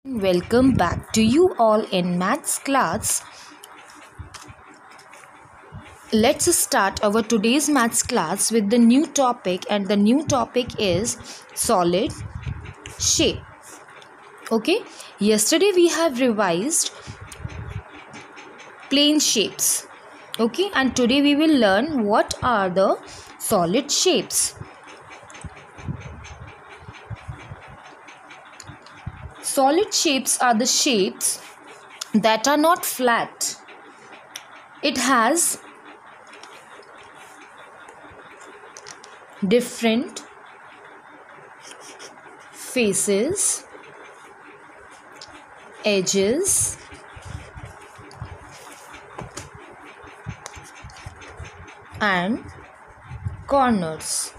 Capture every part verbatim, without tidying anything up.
Welcome back to you all in maths class. Let's start our today's maths class with the new topic, and the new topic is solid shape. Okay, yesterday we have revised plane shapes. Okay, and today we will learn what are the solid shapes. Solid shapes are the shapes that are not flat. It has different faces, edges, and corners.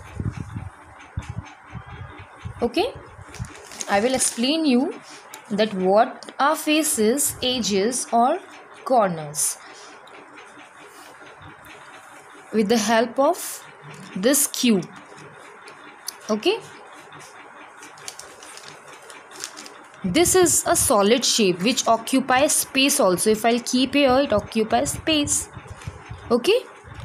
Okay, I will explain you that what are faces, edges, or corners with the help of this cube. Okay, this is a solid shape which occupies space also. If I'll keep here, it occupies space. Okay,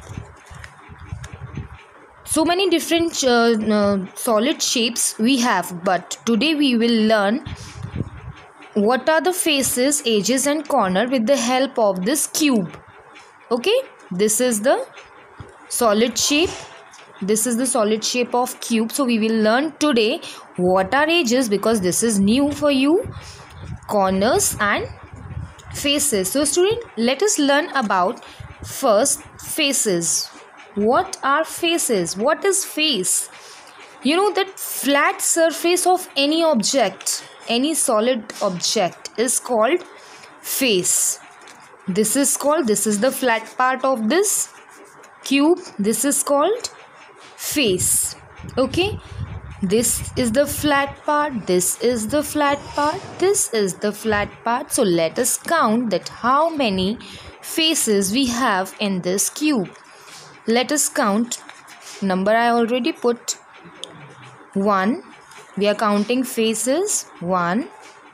so many different uh, uh, solid shapes we have, but today we will learn what are the faces, edges, and corner with the help of this cube. Okay, this is the solid shape. This is the solid shape of cube. So we will learn today what are edges, because this is new for you, corners and faces. So student, let us learn about first faces. What are faces? What is face? You know that flat surface of any object, any solid object is called face. This is called, this is the flat part of this cube. This is called face. Okay, this is the flat part, this is the flat part, this is the flat part. So let us count that how many faces we have in this cube. Let us count. Number I already put. One. We are counting faces. One,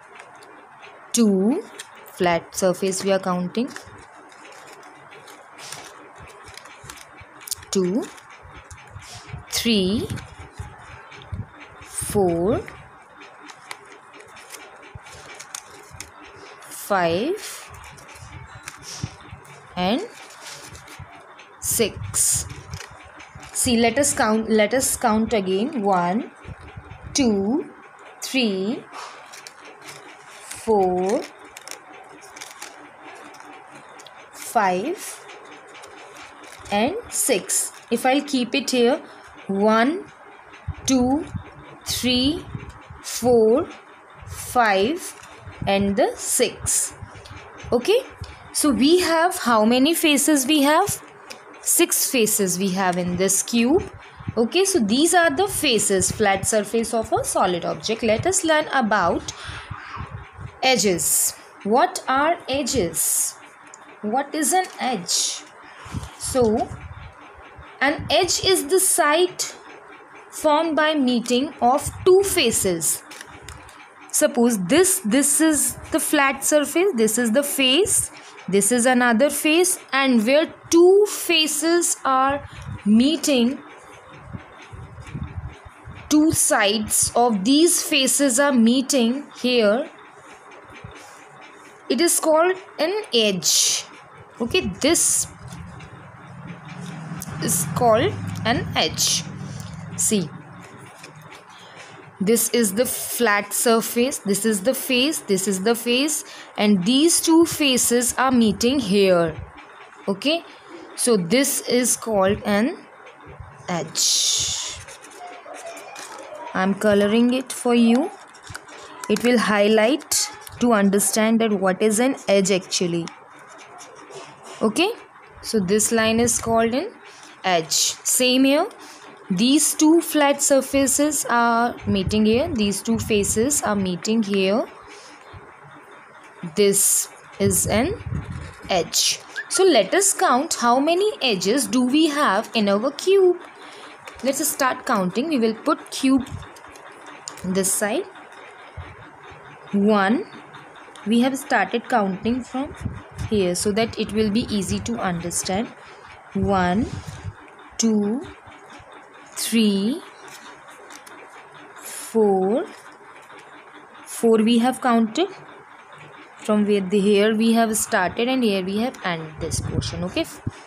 two, flat surface we are counting. Two, three, four, five, and six. See, let us count. Let us count again. One, two, three, four, five, and six. If I'll keep it here, one, two, three, four, five, and the six. Okay. So we have how many faces we have? Six faces we have in this cube. Okay, so these are the faces, flat surface of a solid object. Let us learn about edges. What are edges? What is an edge? So, an edge is the side formed by meeting of two faces. Suppose this, this is the flat surface, this is the face, this is another face, and where two faces are meeting, two sides of these faces are meeting here, it is called an edge. Okay, this is called an edge. See, this is the flat surface, this is the face, this is the face, and these two faces are meeting here. Okay, so this is called an edge. I'm coloring it for you. It will highlight to understand that what is an edge actually. Okay, so this line is called an edge. Same here. These two flat surfaces are meeting here. These two faces are meeting here. This is an edge. So let us count how many edges do we have in our cube. Let's start counting. We will put cube this side. one, we have started counting from here so that it will be easy to understand. One, two, three, four. Four we have counted from where the here we have started and here we have ended this portion. Okay.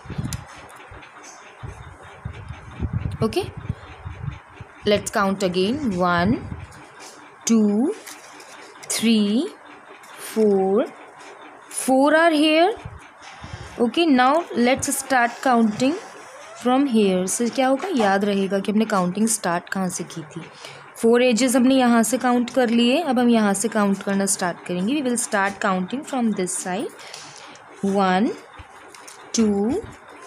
Okay. Let's count again. One, two, three, four. Four are here. Okay. Now let's start counting from here. So क्या होगा, याद रहेगा कि हमने counting start कहाँ से की थी. फोर एजेस हमने यहाँ से काउंट कर लिए. अब हम यहाँ से काउंट करना स्टार्ट करेंगे. We will start counting from this side. One, two,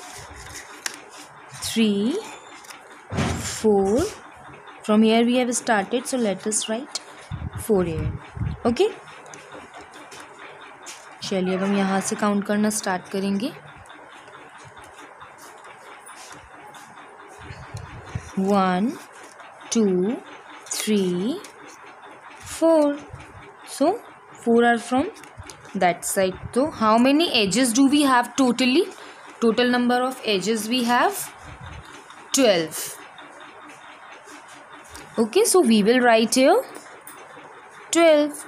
three, four. From here we have started, so let us write four here. Okay, चलिए अब हम यहाँ से काउंट करना स्टार्ट करेंगे. One, two, three, four. So four are from that side. So how many edges do we have totally? Total number of edges we have twelve. Okay, so we will write here twelve.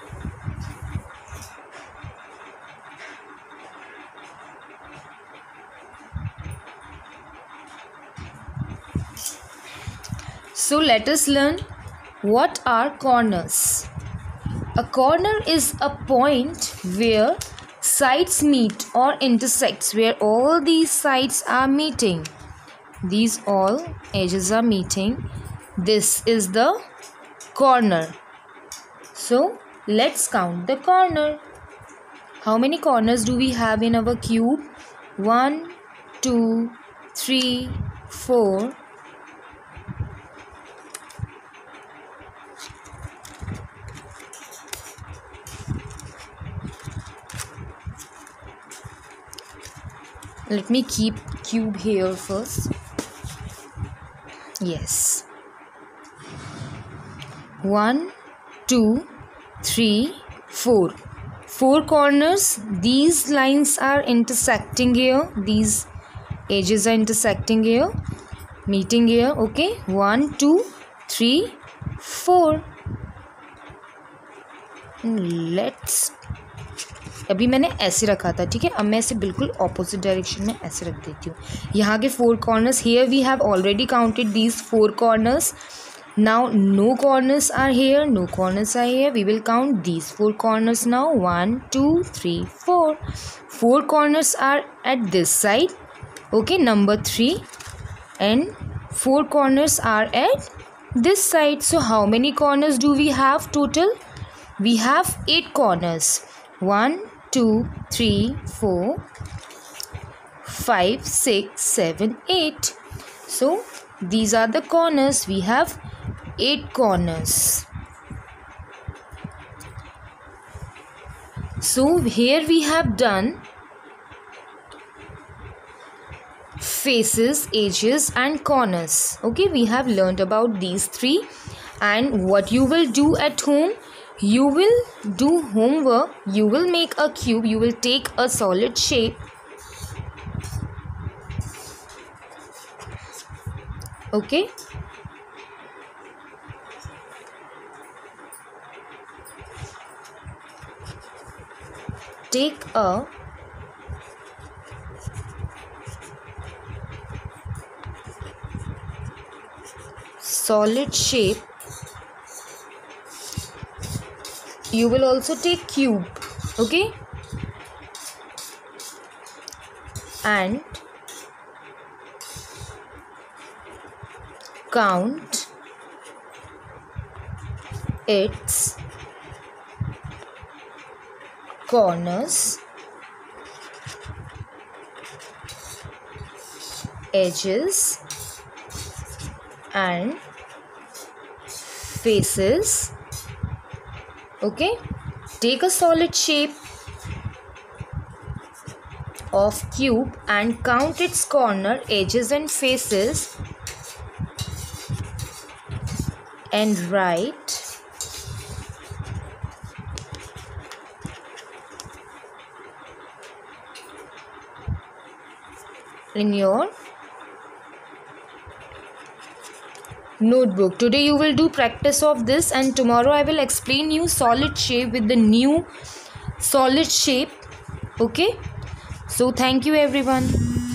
So let us learn what are corners. A corner is a point where sides meet or intersects, where all these sides are meeting. These all edges are meeting. This is the corner. So let's count the corner. How many corners do we have in our cube? One, two, three, four. Let me keep cube here first. Yes. One, two, three, four. Four corners. These lines are intersecting here. These edges are intersecting here. Meeting here. Okay. One, two, three, four. Let's अभी मैंने ऐसे रखा था, ठीक है. अब मैं इसे बिल्कुल ऑपोजिट डायरेक्शन में ऐसे रख देती हूँ. यहाँ के four corners, here we have already counted these four corners. Now no corners are here, no corners are here. We will count these four corners now. One, two, three, four. Four corners are at this side. Okay, number three. And four corners are at this side. So how many corners do we have total? We have eight corners. One, two, three, four, five, six, seven, eight. So these are the corners. We have eight corners. So here we have done faces, edges and corners. Okay, we have learned about these three. And what you will do at home, you will do homework. You will make a cube. You will take a solid shape. Okay. Take a solid shape. You will also take cube. Okay. And count its corners, edges and faces. Okay, take a solid shape of cube and count its corner, edges and faces and write in your notebook. Today you will do practice of this, and tomorrow I will explain you solid shape with the new solid shape. Okay, so thank you everyone.